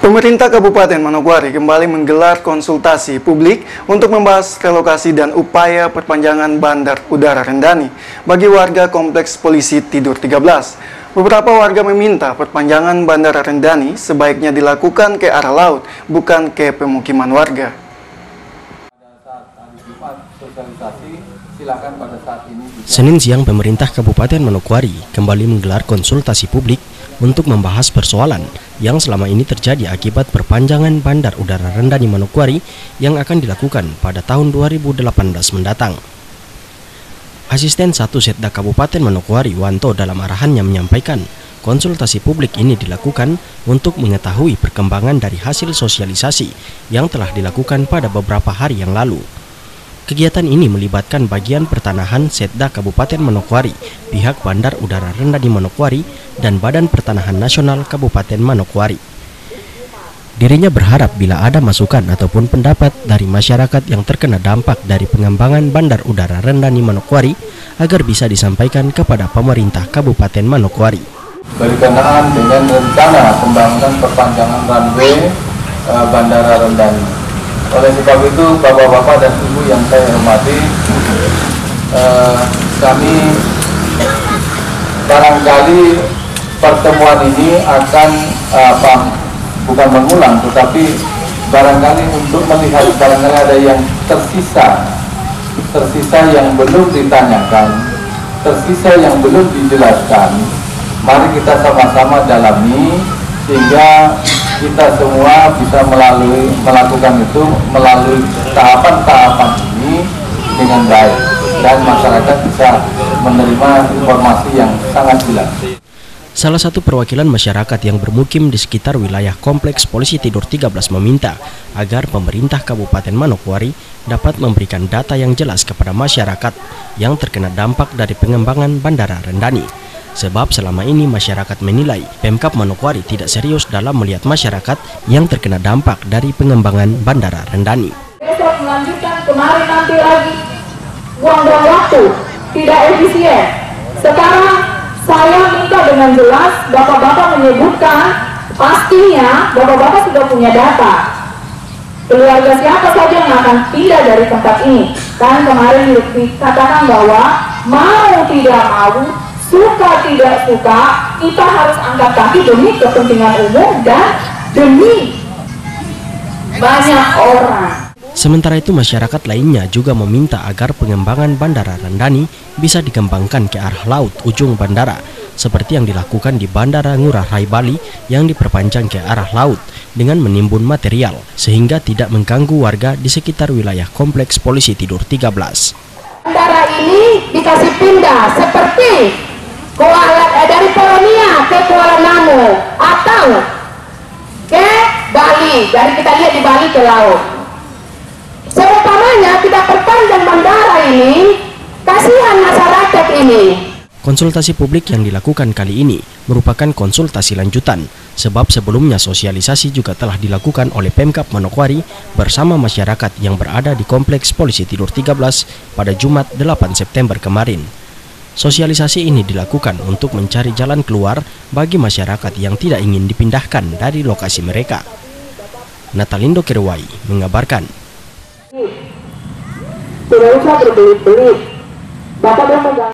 Pemerintah Kabupaten Manokwari kembali menggelar konsultasi publik untuk membahas relokasi dan upaya perpanjangan Bandar Udara Rendani bagi warga Kompleks Polisi Tidur 13. Beberapa warga meminta perpanjangan Bandara Rendani sebaiknya dilakukan ke arah laut, bukan ke pemukiman warga. Senin siang, pemerintah Kabupaten Manokwari kembali menggelar konsultasi publik untuk membahas persoalan yang selama ini terjadi akibat perpanjangan Bandar Udara Rendani Manokwari yang akan dilakukan pada tahun 2018 mendatang. Asisten 1 Setda Kabupaten Manokwari, Wanto, dalam arahannya menyampaikan konsultasi publik ini dilakukan untuk mengetahui perkembangan dari hasil sosialisasi yang telah dilakukan pada beberapa hari yang lalu. Kegiatan ini melibatkan bagian pertanahan Setda Kabupaten Manokwari, pihak Bandar Udara Rendani Manokwari, dan Badan Pertanahan Nasional Kabupaten Manokwari. Dirinya berharap bila ada masukan ataupun pendapat dari masyarakat yang terkena dampak dari pengembangan Bandar Udara Rendani Manokwari agar bisa disampaikan kepada pemerintah Kabupaten Manokwari. Berkenaan dengan rencana pembangunan perpanjangan runway Bandara Rendani. Oleh sebab itu, Bapak-bapak dan Ibu yang saya hormati, kami barangkali pertemuan ini akan bukan mengulang, tetapi barangkali untuk melihat barangkali ada yang tersisa yang belum ditanyakan, tersisa yang belum dijelaskan. Mari kita sama-sama dalami sehingga kita semua bisa melakukan itu melalui tahapan-tahapan ini dengan baik dan masyarakat bisa menerima informasi yang sangat jelas. Salah satu perwakilan masyarakat yang bermukim di sekitar wilayah Kompleks Polisi Tidur 13 meminta agar pemerintah Kabupaten Manokwari dapat memberikan data yang jelas kepada masyarakat yang terkena dampak dari pengembangan Bandara Rendani. Sebab selama ini masyarakat menilai Pemkab Manokwari tidak serius dalam melihat masyarakat yang terkena dampak dari pengembangan Bandara Rendani. Besok melanjutkan kemarin nanti lagi, buang-buang waktu, tidak efisien. Sekarang saya minta dengan jelas, Bapak-bapak menyebutkan pastinya Bapak-bapak sudah punya data. Keluarga siapa saja yang akan pindah dari tempat ini. Kan kemarin dikatakan bahwa mau tidak mau, suka tidak suka, kita harus angkat kaki demi kepentingan umum dan demi banyak orang. Sementara itu, masyarakat lainnya juga meminta agar pengembangan Bandara Rendani bisa dikembangkan ke arah laut ujung bandara, seperti yang dilakukan di Bandara Ngurah Rai Bali yang diperpanjang ke arah laut dengan menimbun material, sehingga tidak mengganggu warga di sekitar wilayah Kompleks Polisi Tidur 13. Bandara ini dikasih pindah seperti dari Polonia ke Kuala Namu atau ke Bali, dari kita lihat di Bali ke laut. Seumpamanya kita perpanjang bandara ini, kasihan masyarakat ini. Konsultasi publik yang dilakukan kali ini merupakan konsultasi lanjutan, sebab sebelumnya sosialisasi juga telah dilakukan oleh Pemkab Manokwari bersama masyarakat yang berada di Kompleks Polisi Tidur 13 pada Jumat 8 September kemarin. Sosialisasi ini dilakukan untuk mencari jalan keluar bagi masyarakat yang tidak ingin dipindahkan dari lokasi mereka. Natalindo Kirwai mengabarkan. Tidak usah berbelit-belit. Bapak